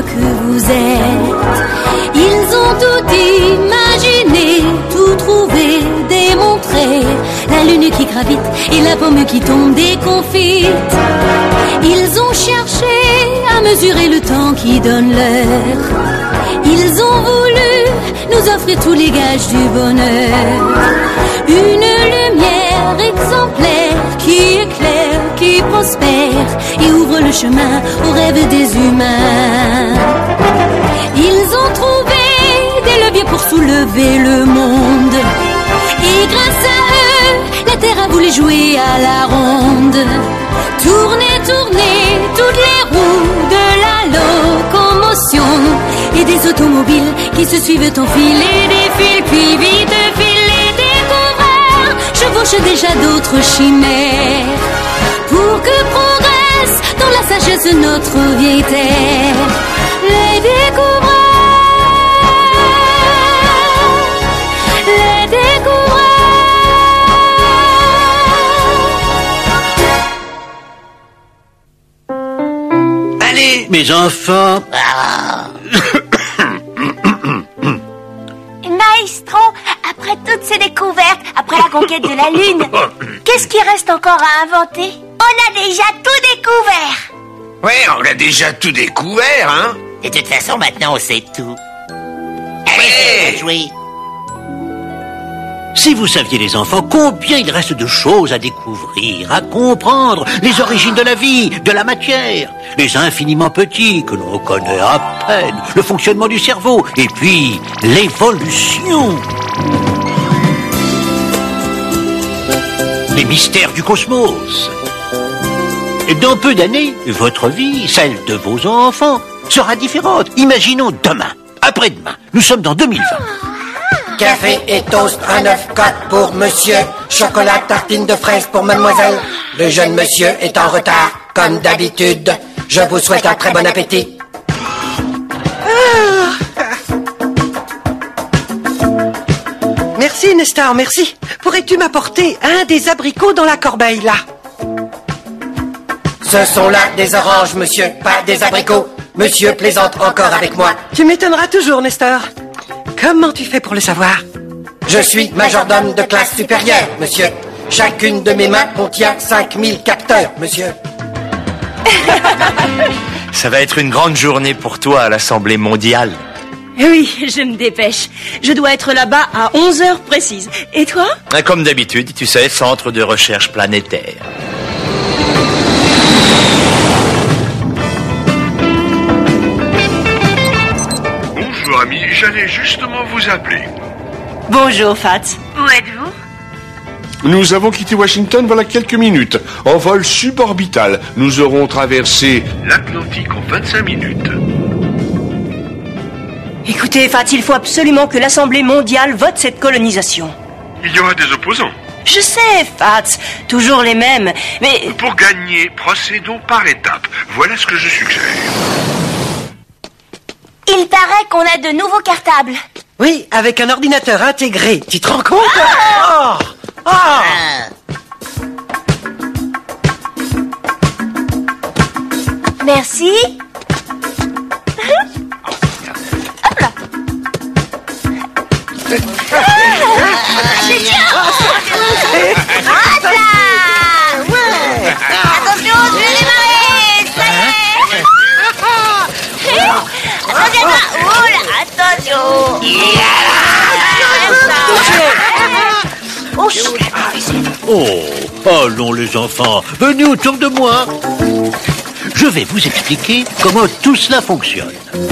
que vous êtes. Ils ont tout imaginé, tout trouvé, démontré. La lune qui gravite et la pomme qui tombe déconfite. Ils ont cherché à mesurer le temps qui donne l'heure. Ils ont voulu nous offrir tous les gages du bonheur. Une lumière exemplaire qui éclaire, qui prospère et ouvre le chemin aux rêves des humains. Ils ont trouvé des leviers pour soulever le monde. Et grâce à eux, la terre a voulu jouer à la ronde. Tourner, tourner, toutes les roues de la locomotion. Et des automobiles qui se suivent enfiler des fils, puis vite filer des coureurs. Chevauchent déjà d'autres chimères. Pour que progresse dans la sagesse notre vieille terre. Les découvreurs, les découvreurs. Allez, mes enfants. Maestro, après toutes ces découvertes, après la conquête de la Lune, qu'est-ce qui reste encore à inventer? On a déjà tout découvert. Ouais, on a déjà tout découvert, hein. Et de toute façon, maintenant, on sait tout. Allez, Ouais. c'est jouer. Si vous saviez, les enfants, combien il reste de choses à découvrir, à comprendre, les origines de la vie, de la matière, les infiniment petits que l'on connaît à peine, le fonctionnement du cerveau, et puis l'évolution. Les mystères du cosmos. Et dans peu d'années, votre vie, celle de vos enfants, sera différente. Imaginons demain, après-demain, nous sommes dans 2020. Café et toast à 9 cotes pour monsieur. Chocolat tartine de fraise pour mademoiselle. Le jeune monsieur est en retard, comme d'habitude. Je vous souhaite un très bon appétit. Merci, Nestor, merci. Pourrais-tu m'apporter un des abricots dans la corbeille, là? Ce sont là des oranges, monsieur, pas des abricots. Monsieur plaisante encore avec moi. Tu m'étonneras toujours, Nestor. Comment tu fais pour le savoir? Je suis majordome de classe supérieure, monsieur. Chacune de mes mains contient 5000 capteurs, monsieur. Ça va être une grande journée pour toi à l'Assemblée mondiale. Oui, je me dépêche. Je dois être là-bas à 11h précises. Et toi? Comme d'habitude, tu sais, centre de recherche planétaire. Bonjour amis, j'allais justement vous appeler. Bonjour, Fats. Où êtes-vous? Nous avons quitté Washington voilà quelques minutes. En vol suborbital, nous aurons traversé l'Atlantique en 25 minutes. Écoutez, Fats, il faut absolument que l'Assemblée mondiale vote cette colonisation. Il y aura des opposants. Je sais, Fats, toujours les mêmes, mais... Pour gagner, procédons par étapes. Voilà ce que je suggère. Il paraît qu'on a de nouveaux cartables. Oui, avec un ordinateur intégré. Tu te rends compte? Ah. Merci. Hop là. Hop là. Attention, je vais démarrer. Ça y est. Attention, attention. Oh, allons les enfants, venez autour de moi. Je vais vous expliquer comment tout cela fonctionne.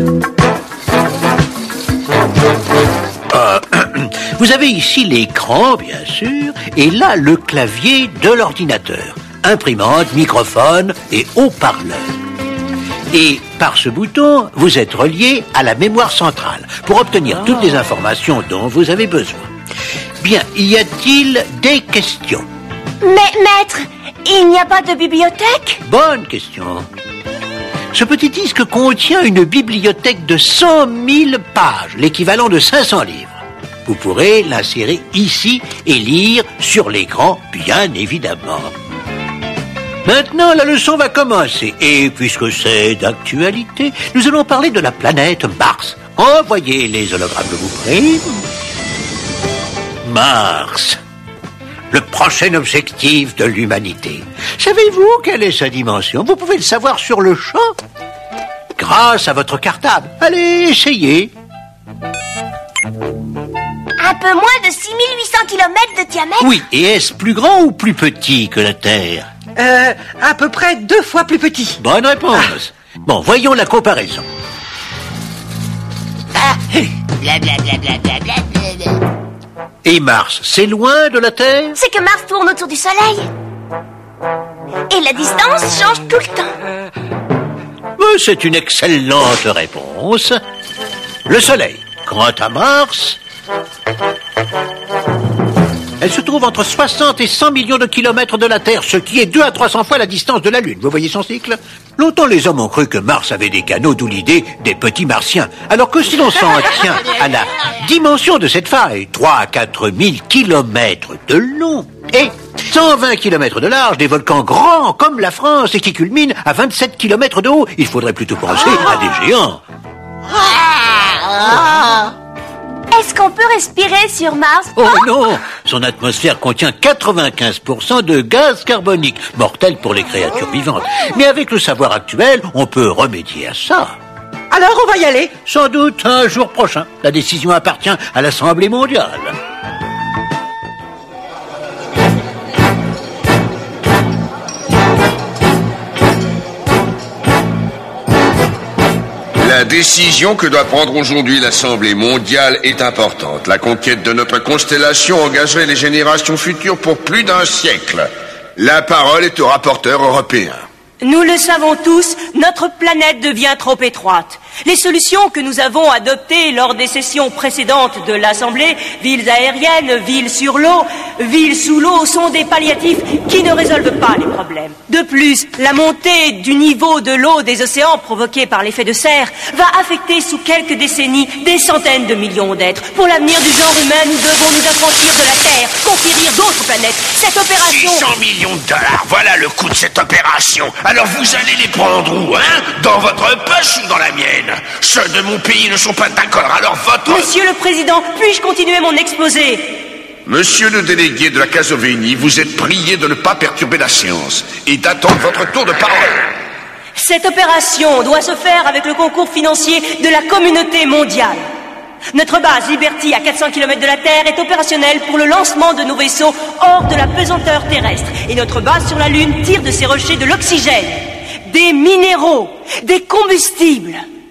Vous avez ici l'écran, bien sûr, et là le clavier de l'ordinateur. Imprimante, microphone et haut-parleur. Et par ce bouton, vous êtes relié à la mémoire centrale pour obtenir toutes les informations dont vous avez besoin. Bien, y a-t-il des questions? Mais maître, il n'y a pas de bibliothèque? Bonne question. Ce petit disque contient une bibliothèque de 100 000 pages, l'équivalent de 500 livres. Vous pourrez l'insérer ici et lire sur l'écran, bien évidemment. Maintenant, la leçon va commencer. Et puisque c'est d'actualité, nous allons parler de la planète Mars. Envoyez les hologrammes, je vous prie. Mars, le prochain objectif de l'humanité. Savez-vous quelle est sa dimension? Vous pouvez le savoir sur le champ grâce à votre cartable. Allez, essayez. Un peu moins de 6800 km de diamètre. Oui, et est-ce plus grand ou plus petit que la Terre? À peu près 2 fois plus petit. Bonne réponse. Bon, voyons la comparaison. Et Mars, c'est loin de la Terre? C'est que Mars tourne autour du Soleil. Et la distance change tout le temps. C'est une excellente réponse. Le Soleil, quant à Mars, elle se trouve entre 60 et 100 millions de kilomètres de la Terre, ce qui est 200 à 300 fois la distance de la Lune. Vous voyez son cycle? Longtemps, les hommes ont cru que Mars avait des canaux, d'où l'idée des petits martiens. Alors que si l'on s'en tient à la dimension de cette faille, 3 à 4 000 kilomètres de long et 120 kilomètres de large, des volcans grands comme la France et qui culminent à 27 kilomètres de haut, il faudrait plutôt penser à des géants. Est-ce qu'on peut respirer sur Mars? Oh non! Son atmosphère contient 95% de gaz carbonique, mortel pour les créatures vivantes. Mais avec le savoir actuel, on peut remédier à ça. Alors on va y aller? Sans doute un jour prochain. La décision appartient à l'Assemblée mondiale. La décision que doit prendre aujourd'hui l'Assemblée mondiale est importante. La conquête de notre constellation engagerait les générations futures pour plus d'1 siècle. La parole est au rapporteur européen. Nous le savons tous, notre planète devient trop étroite. Les solutions que nous avons adoptées lors des sessions précédentes de l'Assemblée, villes aériennes, villes sur l'eau, villes sous l'eau, sont des palliatifs qui ne résolvent pas les problèmes. De plus, la montée du niveau de l'eau des océans provoquée par l'effet de serre va affecter sous quelques décennies des centaines de millions d'êtres. Pour l'avenir du genre humain, nous devons nous affranchir de la Terre, conquérir d'autres planètes. Cette opération... 600 millions de dollars, voilà le coût de cette opération. Alors vous allez les prendre où, hein? Dans votre poche ou dans la mienne? Ceux de mon pays ne sont pas d'accord, alors votre... Monsieur le Président, puis-je continuer mon exposé? Monsieur le délégué de la Casovénie, vous êtes prié de ne pas perturber la séance et d'attendre votre tour de parole. Cette opération doit se faire avec le concours financier de la communauté mondiale. Notre base Liberty, à 400 km de la Terre, est opérationnelle pour le lancement de nos vaisseaux hors de la pesanteur terrestre. Et notre base sur la Lune tire de ses rochers de l'oxygène, des minéraux, des combustibles.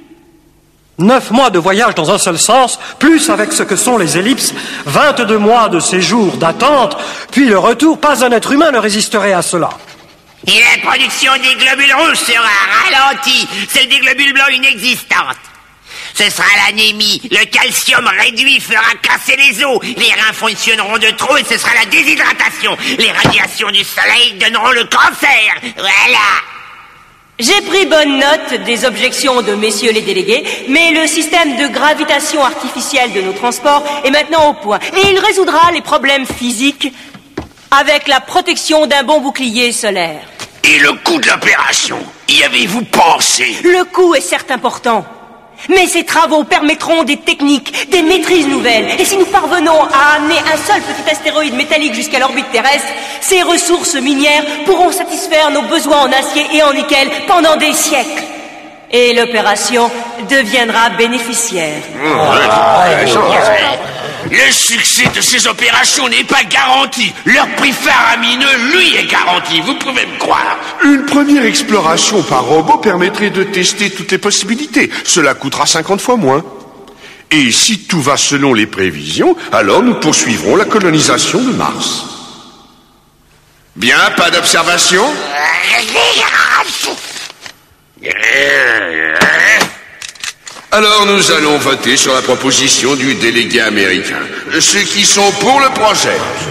9 mois de voyage dans un seul sens, plus avec ce que sont les ellipses, 22 mois de séjour, d'attente, puis le retour, pas un être humain ne résisterait à cela. Et la production des globules rouges sera ralentie, celle des globules blancs inexistante. Ce sera l'anémie, le calcium réduit fera casser les os, les reins fonctionneront de trop et ce sera la déshydratation. Les radiations du soleil donneront le cancer, voilà. J'ai pris bonne note des objections de messieurs les délégués, mais le système de gravitation artificielle de nos transports est maintenant au point. Et il résoudra les problèmes physiques avec la protection d'un bon bouclier solaire. Et le coût de l'opération, y avez-vous pensé? Le coût est certes important, mais ces travaux permettront des techniques, des maîtrises nouvelles. Et si nous parvenons à amener un seul petit astéroïde métallique jusqu'à l'orbite terrestre, ces ressources minières pourront satisfaire nos besoins en acier et en nickel pendant des siècles. Et l'opération deviendra bénéficiaire. Le succès de ces opérations n'est pas garanti. Leur prix faramineux, lui, est garanti. Vous pouvez me croire. Une première exploration par robot permettrait de tester toutes les possibilités. Cela coûtera 50 fois moins. Et si tout va selon les prévisions, alors nous poursuivrons la colonisation de Mars. Bien, pas d'observation? Alors nous allons voter sur la proposition du délégué américain. Ceux qui sont pour le projet.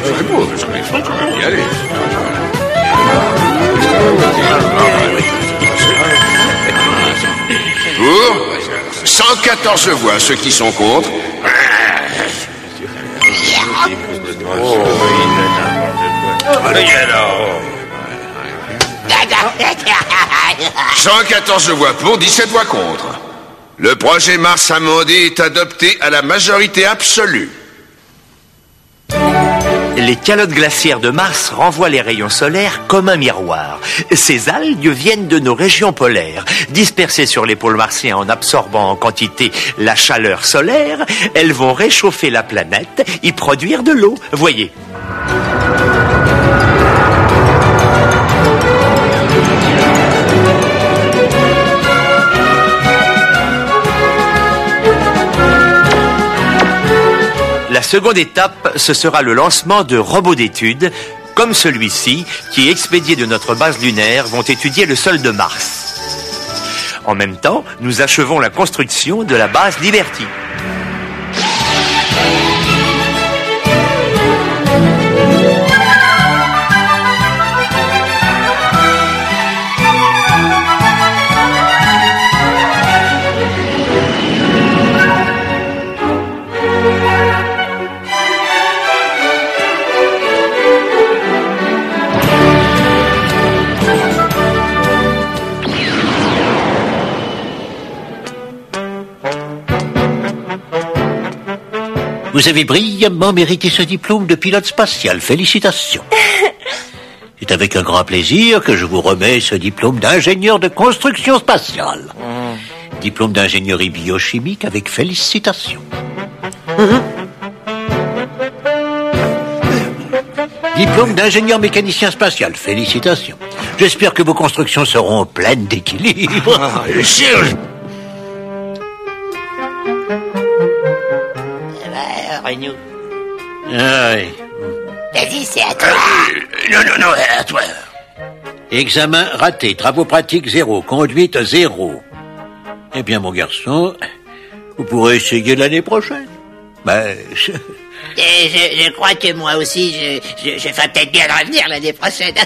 Pour 114 voix, ceux qui sont contre. 114 voix pour, 17 voix contre. Le projet Mars amendé est adopté à la majorité absolue. Les calottes glaciaires de Mars renvoient les rayons solaires comme un miroir. Ces algues viennent de nos régions polaires. Dispersées sur les pôles martiens en absorbant en quantité la chaleur solaire, elles vont réchauffer la planète, y produire de l'eau. Voyez. La seconde étape, ce sera le lancement de robots d'études, comme celui-ci, qui, expédiés de notre base lunaire, vont étudier le sol de Mars. En même temps, nous achevons la construction de la base Liberty. Vous avez brillamment mérité ce diplôme de pilote spatial. Félicitations. C'est avec un grand plaisir que je vous remets ce diplôme d'ingénieur de construction spatiale. Diplôme d'ingénierie biochimique avec félicitations. Diplôme d'ingénieur mécanicien spatial. Félicitations. J'espère que vos constructions seront pleines d'équilibre. Renou. Oui. Vas-y, c'est à toi. Non, à toi. Examen raté, travaux pratiques 0, conduite 0. Eh bien, mon garçon, vous pourrez essayer l'année prochaine. Ben, Je crois que moi aussi, je ferai peut-être bien revenir l'année prochaine.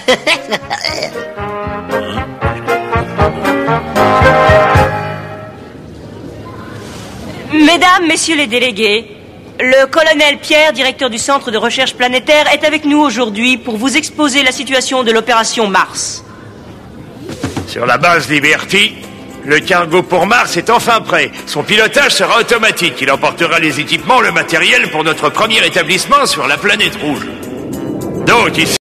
Mesdames, messieurs les délégués, le colonel Pierre, directeur du Centre de recherche planétaire, est avec nous aujourd'hui pour vous exposer la situation de l'opération Mars. Sur la base Liberty, le cargo pour Mars est enfin prêt. Son pilotage sera automatique. Il emportera les équipements, le matériel pour notre premier établissement sur la planète rouge. Donc, ici...